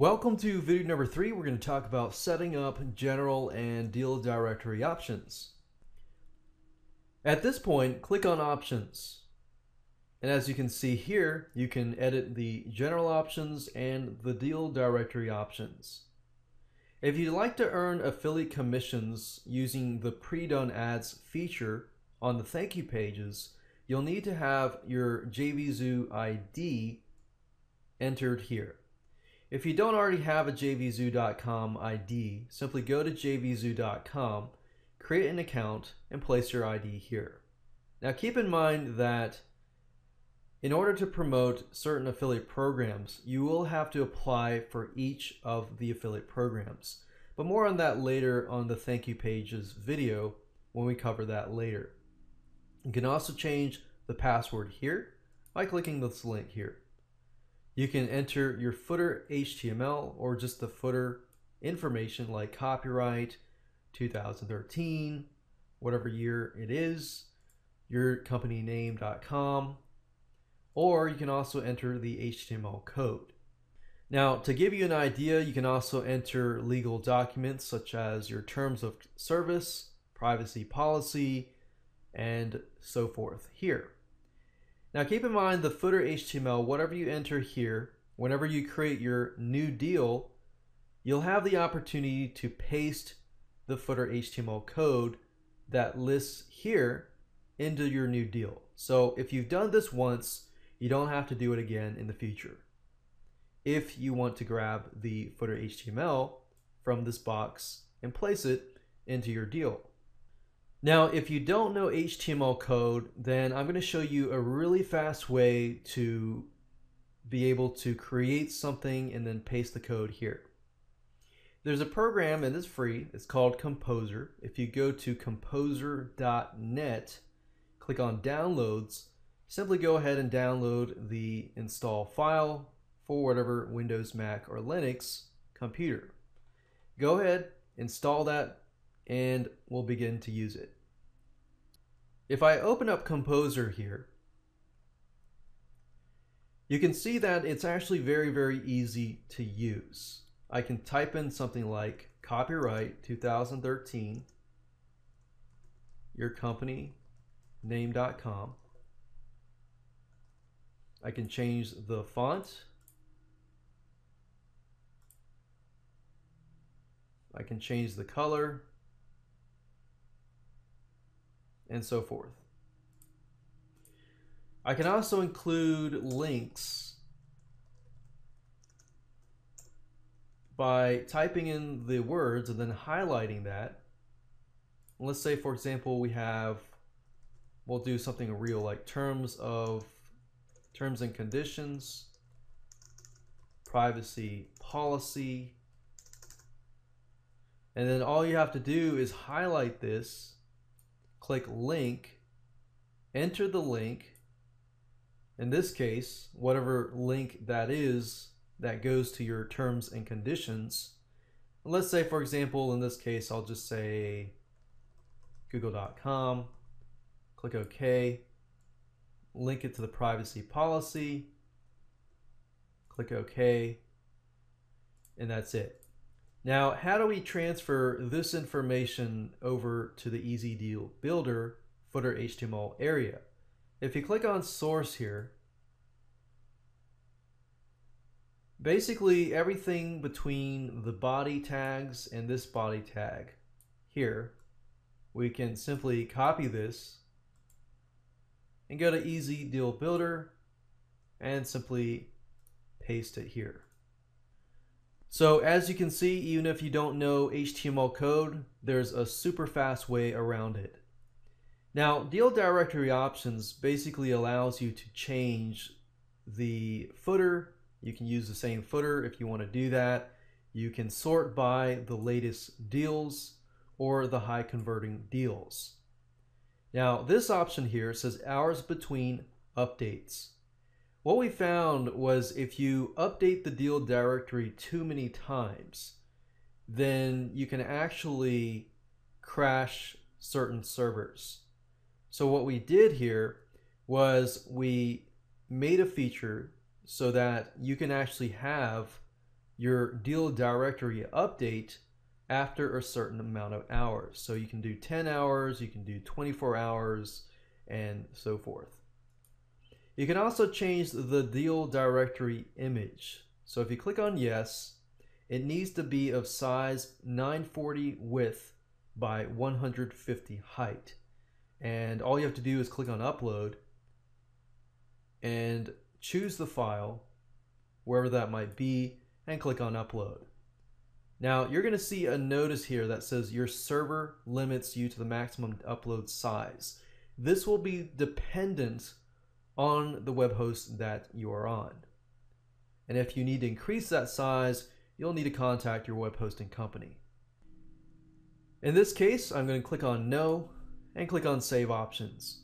Welcome to video number 3. We're going to talk about setting up general and deal directory options. At this point, click on Options. And as you can see here, you can edit the general options and the deal directory options. If you'd like to earn affiliate commissions using the pre-done ads feature on the thank you pages, you'll need to have your JVZoo ID entered here. If you don't already have a jvzoo.com ID, simply go to jvzoo.com, create an account, and place your ID here. Now keep in mind that in order to promote certain affiliate programs, you will have to apply for each of the affiliate programs. But more on that later on the thank you pages video when we cover that later. You can also change the password here by clicking this link here. You can enter your footer HTML or just the footer information like copyright, 2013, whatever year it is, yourcompanyname.com, or you can also enter the HTML code. Now, to give you an idea, you can also enter legal documents such as your terms of service, privacy policy, and so forth here. Now keep in mind the footer HTML, whatever you enter here, whenever you create your new deal, you'll have the opportunity to paste the footer HTML code that lists here into your new deal. So if you've done this once, you don't have to do it again in the future. If you want to grab the footer HTML from this box and place it into your deal. Now, if you don't know HTML code, then I'm going to show you a really fast way to be able to create something and then paste the code here. There's a program, and it's free. It's called Composer. If you go to composer.net, click on Downloads, simply go ahead and download the install file for whatever Windows, Mac, or Linux computer. Go ahead, install that, and we'll begin to use it. If I open up Composer here, you can see that it's actually very easy to use. I can type in something like copyright 2013, yourcompanyname.com. I can change the font. I can change the color, and so forth. I can also include links by typing in the words and then highlighting that. Let's say, for example, we'll do something real like terms and conditions, privacy policy, and then all you have to do is highlight this, click link, enter the link, in this case, whatever link that is that goes to your terms and conditions. Let's say, for example, in this case, I'll just say google.com, click OK, link it to the privacy policy, click OK, and that's it. Now, how do we transfer this information over to the Easy Deal Builder footer HTML area? If you click on source here, basically everything between the body tags and this body tag here, we can simply copy this and go to Easy Deal Builder and simply paste it here. So as you can see, even if you don't know HTML code, there's a super fast way around it. Now, deal directory options basically allows you to change the footer. You can use the same footer if you want to do that. You can sort by the latest deals or the high converting deals. Now, this option here says hours between updates. What we found was if you update the deal directory too many times, then you can actually crash certain servers. So what we did here was we made a feature so that you can actually have your deal directory update after a certain amount of hours. So you can do 10 hours, you can do 24 hours, and so forth. You can also change the deal directory image. So if you click on yes, it needs to be of size 940 width by 150 height. And all you have to do is click on upload and choose the file, wherever that might be, and click on upload. Now you're going to see a notice here that says your server limits you to the maximum upload size. This will be dependent on the web host that you are on. And if you need to increase that size, you'll need to contact your web hosting company. In this case, I'm going to click on no and click on save options.